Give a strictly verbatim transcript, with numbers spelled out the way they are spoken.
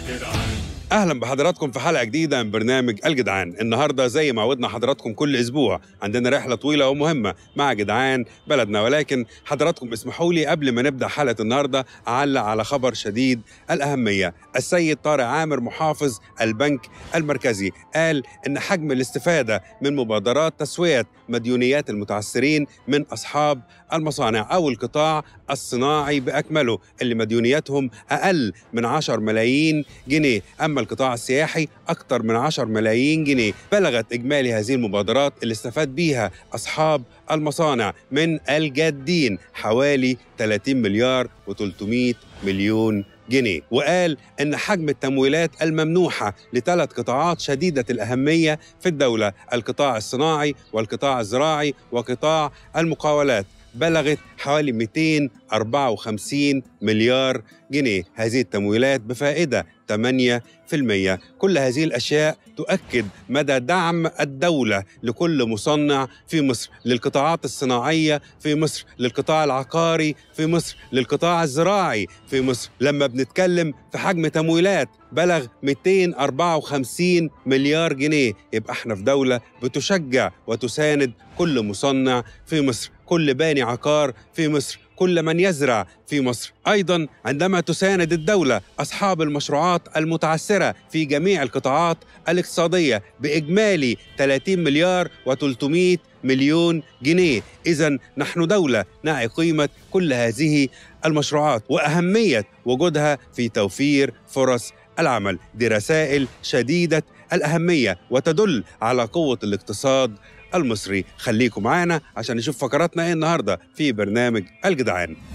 اهلا بحضراتكم في حلقه جديده من برنامج الجدعان. النهارده زي ما عودنا حضراتكم كل اسبوع عندنا رحله طويله ومهمه مع جدعان بلدنا، ولكن حضراتكم اسمحوا لي قبل ما نبدا حلقه النهارده اعلق على خبر شديد الاهميه. السيد طارق عامر محافظ البنك المركزي قال ان حجم الاستفاده من مبادرات تسويه مديونيات المتعثرين من اصحاب المصانع او القطاع الصناعي باكمله اللي مديونياتهم اقل من عشرة ملايين جنيه، أما القطاع السياحي أكثر من عشرة ملايين جنيه. بلغت إجمالي هذه المبادرات اللي استفاد بيها أصحاب المصانع من الجادين حوالي ثلاثين مليار وثلاثمائة مليون جنيه. وقال إن حجم التمويلات الممنوحة لثلاث قطاعات شديدة الأهمية في الدولة، القطاع الصناعي والقطاع الزراعي وقطاع المقاولات، بلغت حوالي مئتين وأربعة وخمسين مليار جنيه. هذه التمويلات بفائدة ثمانية بالمئة. كل هذه الأشياء تؤكد مدى دعم الدولة لكل مصنع في مصر، للقطاعات الصناعية في مصر، للقطاع العقاري في مصر، للقطاع الزراعي في مصر. لما بنتكلم في حجم تمويلات بلغ مئتين وأربعة وخمسين مليار جنيه، يبقى احنا في دولة بتشجع وتساند كل مصنع في مصر، كل باني عقار في مصر، كل من يزرع في مصر. أيضاً عندما تساند الدولة أصحاب المشروعات المتعثرة في جميع القطاعات الاقتصادية بإجمالي ثلاثين مليار وثلاثمائة مليون جنيه، إذن نحن دولة نعي قيمة كل هذه المشروعات وأهمية وجودها في توفير فرص العمل. دي رسائل شديدة الأهمية وتدل على قوة الاقتصاد المصري. خليكم معانا عشان نشوف فقراتنا ايه النهارده في برنامج الجدعان.